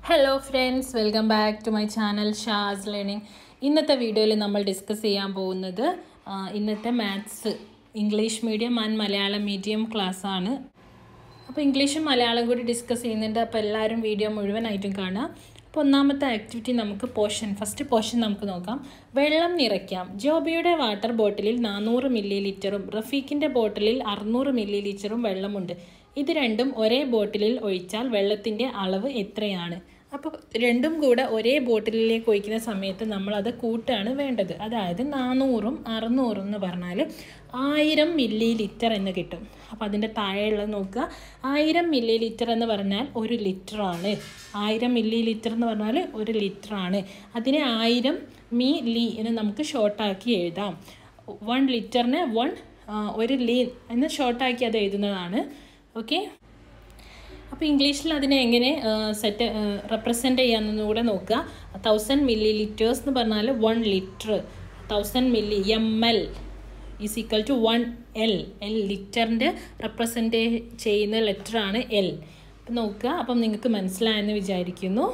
Hello friends, welcome back to my channel shazlearning. ഇന്നത്തെ വീഡിയോയിൽ നമ്മൾ ഡിസ്കസ് ചെയ്യാൻ പോകുന്നത് ഇന്നത്തെ maths English medium and Malayalam medium class ആണ്. അപ്പോൾ ഇംഗ്ലീഷും മലയാളം കൂടി ഡിസ്കസ് ചെയ്യുന്നുണ്ട്. അപ്പോൾ എല്ലാവരും വീഡിയോ മുഴുവനായിട്ടും കാണുക. അപ്പോൾ ഒന്നാമത്തെ ആക്ടിവിറ്റി നമുക്ക് ഫസ്റ്റ് പോർഷൻ നമുക്ക് നോക്കാം. വെള്ളം നിറയ്ക്കാം. ജോബിയുടെ വാട്ടർ ബോട്ടിലിൽ 400 മില്ലി ലിറ്ററും റഫീഖിൻ്റെ ബോട്ടിലിൽ 600 മില്ലി ലിറ്ററും വെള്ളമുണ്ട്. ഇത് രണ്ടും ഒരേ ബോട്ടിലിൽ ഒഴിച്ചാൽ വെള്ളത്തിൻ്റെ അളവ് എത്രയാണ്? അപ്പോൾ രണ്ടും കൂടെ ഒരേ ബോട്ടിലിലേക്ക് ഒഴിക്കുന്ന സമയത്ത് നമ്മളത് കൂട്ടാണ് വേണ്ടത്. അതായത് 400ഉം 600 എന്ന് പറഞ്ഞാൽ 1000 മില്ലി ലിറ്റർ എന്ന് കിട്ടും. അപ്പോൾ അതിൻ്റെ താഴെയുള്ളത് നോക്കുക. 1000 മില്ലി ലിറ്റർ എന്ന് പറഞ്ഞാൽ 1 ലിറ്ററാണ്. 1000 മില്ലി ലിറ്റർ എന്ന് പറഞ്ഞാൽ 1 ലിറ്ററാണ്. അതിനെ 1000 മില്ലി എന്ന് നമുക്ക് ഷോർട്ടാക്കി എഴുതാം. 1 ലിറ്ററിന് 1 ലി എന്ന് ഷോർട്ടാക്കി അത് എഴുതുന്നതാണ്. ഓക്കെ, അപ്പോൾ ഇംഗ്ലീഷിൽ അതിനെ എങ്ങനെ റെപ്രസെൻ്റ് ചെയ്യാമെന്ന് കൂടെ നോക്കുക. 1000 മില്ലി ലിറ്റേഴ്സ് എന്ന് പറഞ്ഞാൽ 1 litre. 1000 milli ml is equal to 1 L. ലിറ്ററിൻ്റെ റെപ്രസെൻ്റ് ചെയ്യുന്ന ലെറ്ററാണ് L. അപ്പം നോക്കുക. അപ്പം നിങ്ങൾക്ക് മനസ്സിലായെന്ന് വിചാരിക്കുന്നു.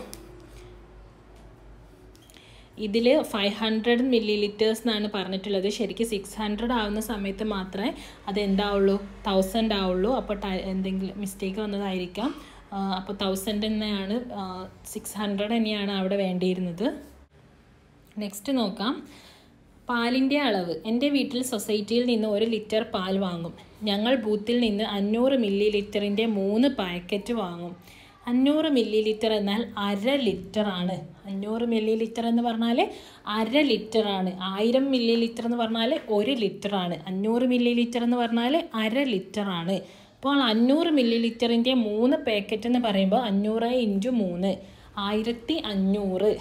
ഇതിൽ 500 മില്ലി ലിറ്റേഴ്സ് എന്നാണ് പറഞ്ഞിട്ടുള്ളത്. ശരിക്കും 600 ആവുന്ന സമയത്ത് മാത്രമേ അതെന്താവുള്ളൂ, 1000 ആവുള്ളൂ. അപ്പോൾ എന്തെങ്കിലും മിസ്റ്റേക്ക് വന്നതായിരിക്കാം. അപ്പോൾ 1000 തന്നെയാണ്, 600 തന്നെയാണ് അവിടെ വേണ്ടിയിരുന്നത്. നെക്സ്റ്റ് നോക്കാം. പാലിൻ്റെ അളവ്. എൻ്റെ വീട്ടിൽ സൊസൈറ്റിയിൽ നിന്ന് 1 ലിറ്റർ പാൽ വാങ്ങും. ഞങ്ങൾ ബൂത്തിൽ നിന്ന് 500 മില്ലി ലിറ്ററിൻ്റെ 3 പാക്കറ്റ് വാങ്ങും. 500 മില്ലി ലിറ്റർ എന്നാൽ 1/2 ലിറ്ററാണ്. 500 മില്ലി ലിറ്റർ എന്ന് പറഞ്ഞാൽ 1/2 ലിറ്ററാണ്. 1000 മില്ലി ലിറ്റർ എന്ന് പറഞ്ഞാൽ 1 ലിറ്ററാണ്. 500 മില്ലി ലിറ്റർ എന്ന് പറഞ്ഞാൽ 1/2 ലിറ്ററാണ്. അപ്പോൾ 500 മില്ലി ലിറ്ററിൻ്റെ 3 പാക്കറ്റ് എന്ന് പറയുമ്പോൾ 500 × 3 1500.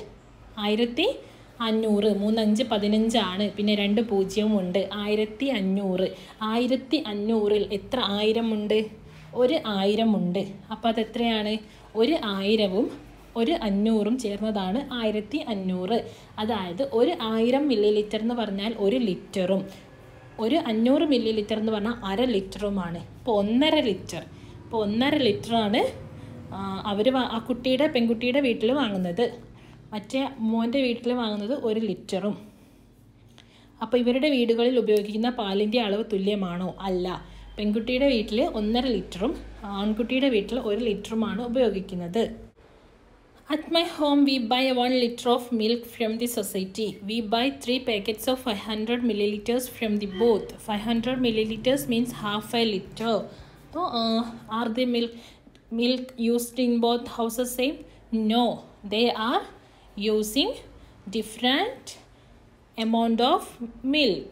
1500 3 5 15 ആണ്. പിന്നെ 2 പൂജ്യവും ഉണ്ട്. 1500. 1500ൽ എത്ര 1000 ഉണ്ട്? 1000 ഉണ്ട്. അപ്പോൾ അതെത്രയാണ്? 1000ഉം 500ഉം ചേർന്നതാണ് 1500. അതായത് 1000 മില്ലി ലിറ്റർ എന്ന് പറഞ്ഞാൽ 1 ലിറ്ററും 500 മില്ലി ലിറ്റർ എന്ന് പറഞ്ഞാൽ 1/2 ലിറ്ററുമാണ്. അപ്പോൾ 1.5 ലിറ്റർ. അപ്പോൾ 1.5 ലിറ്ററാണ് ആ പെൺകുട്ടിയുടെ വീട്ടിൽ വാങ്ങുന്നത്. മറ്റേ മോൻ്റെ വീട്ടിൽ വാങ്ങുന്നത് 1 ലിറ്ററും. അപ്പോൾ ഇവരുടെ വീടുകളിൽ ഉപയോഗിക്കുന്ന പാലിൻ്റെ അളവ് തുല്യമാണോ? അല്ല. പെൺകുട്ടിയുടെ വീട്ടിൽ 1.5 ലിറ്ററും ആൺകുട്ടിയുടെ വീട്ടിൽ 1 ലിറ്ററുമാണ് ഉപയോഗിക്കുന്നത്. At my home we buy 1 liter of milk from the society. We buy 3 packets of 500 milliliters from the both. 500 milliliters means half a liter. So, are the milk used in both houses same? No, they are using different amount of milk.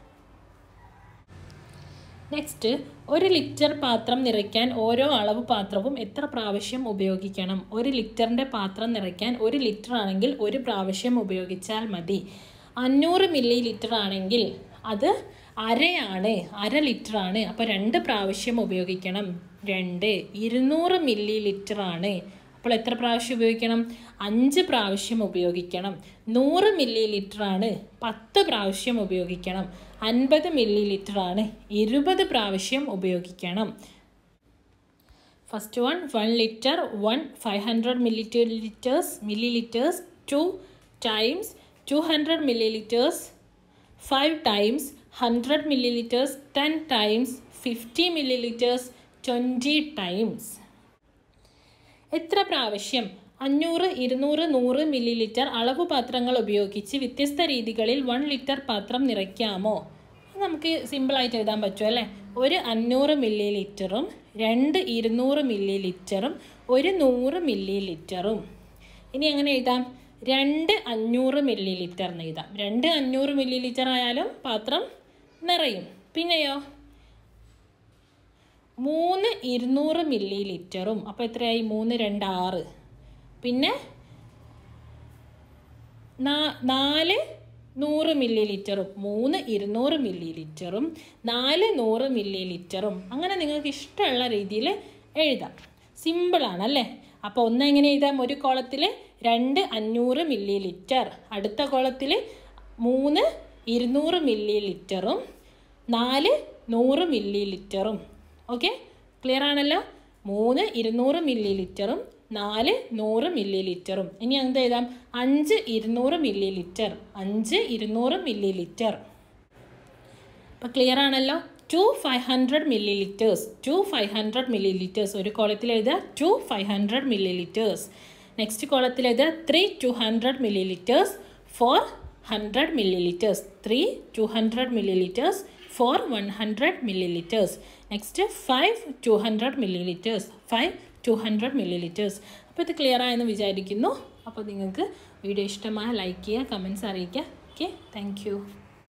Next, 1 litre പാത്രം നിറയ്ക്കാൻ ഓരോ അളവ് പാത്രവും എത്ര പ്രാവശ്യം ഉപയോഗിക്കണം? 1 ലിറ്ററിൻ്റെ പാത്രം നിറയ്ക്കാൻ 1 ലിറ്റർ ആണെങ്കിൽ 1 പ്രാവശ്യം ഉപയോഗിച്ചാൽ മതി. 500 മില്ലി ലിറ്റർ ആണെങ്കിൽ അത് 1/2 ലിറ്ററാണ്. അപ്പോൾ 2 പ്രാവശ്യം ഉപയോഗിക്കണം. 200 മില്ലി ലിറ്റർ ആണ്. അപ്പോൾ എത്ര പ്രാവശ്യം ഉപയോഗിക്കണം? 5 പ്രാവശ്യം ഉപയോഗിക്കണം. 100 മില്ലി ലിറ്റർ ആണ്. 10 പ്രാവശ്യം ഉപയോഗിക്കണം. 50 മില്ലി ലിറ്റർ ആണ്. 20 പ്രാവശ്യം ഉപയോഗിക്കണം. First 1 litre 500 milliliters 2 times 200 milliliters 5 times 100 milliliters 10 times 50 milliliters 20 times. എത്ര പ്രാവശ്യം? 500, 200, 100 മില്ലി ലിറ്റർ അളവ് പാത്രങ്ങൾ ഉപയോഗിച്ച് വ്യത്യസ്ത രീതികളിൽ 1 ലിറ്റർ പാത്രം നിറയ്ക്കാമോ? നമുക്ക് സിമ്പിളായിട്ട് എഴുതാൻ പറ്റും അല്ലേ? 1 500 മില്ലി ലിറ്ററും 2 200 മില്ലി ലിറ്ററും 1 100 മില്ലി ലിറ്ററും. ഇനി എങ്ങനെ എഴുതാം? 2 500 മില്ലി ലിറ്റർ എന്ന് എഴുതാം. 2 500 മില്ലി ലിറ്റർ ആയാലും പാത്രം നിറയും. പിന്നെയോ 3 200 മില്ലി ലിറ്ററും. അപ്പോൾ എത്രയായി? 3 2 6. പിന്നെ 4 100 മില്ലി ലിറ്ററും. 3 200 മില്ലി ലിറ്ററും 4 100 മില്ലി ലിറ്ററും. അങ്ങനെ നിങ്ങൾക്ക് ഇഷ്ടമുള്ള രീതിയിൽ എഴുതാം. സിമ്പിളാണ് അല്ലേ? അപ്പോൾ ഒന്ന് എങ്ങനെ എഴുതാം? ഒരു കോളത്തിൽ 2 500 മില്ലി ലിറ്റർ, അടുത്ത കോളത്തിൽ 3 200 മില്ലി ലിറ്ററും 4 100 മില്ലി ലിറ്ററും. ഓക്കെ, ക്ലിയർ ആണല്ലോ? 3 200 മില്ലി ലിറ്ററും 4 100 മില്ലി ലിറ്ററും. ഇനി എന്ത് എഴുതാം? 5 200 മില്ലി ലിറ്റർ. 5 200 millilitre. അപ്പോൾ ക്ലിയർ ആണല്ലോ? 2 500 മില്ലി ലിറ്റേഴ്സ്. 2 500 milli litres. ഒരു കോളത്തിൽ എഴുതുക 2 500 മില്ലി ലിറ്റേഴ്സ്. നെക്സ്റ്റ് കോളത്തിൽ എഴുതുക 3 200 millilitres. 4 100 millilitres. 3 200 millilitres. 4 100 millilitres. Next 5 200 millilitres. 5 200 millilitres. അപ്പോൾ ഇത് ക്ലിയർ ആയെന്ന് വിചാരിക്കുന്നു. അപ്പോൾ നിങ്ങൾക്ക് വീഡിയോ ഇഷ്ടമായ ലൈക്ക് ചെയ്യുക, കമൻറ്റ്സ് അറിയിക്കുക. Okay, thank U.